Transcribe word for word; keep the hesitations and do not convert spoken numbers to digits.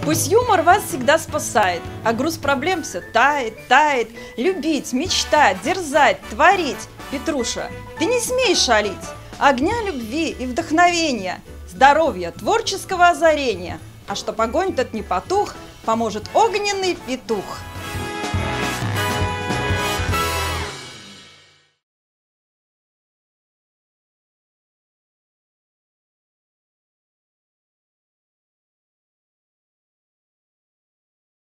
Пусть юмор вас всегда спасает, а груз проблем все тает, тает. Любить, мечтать, дерзать, творить. Петруша, ты не смей шалить. Огня любви и вдохновения, здоровья, творческого озарения. А чтоб огонь тот не потух, поможет огненный петух.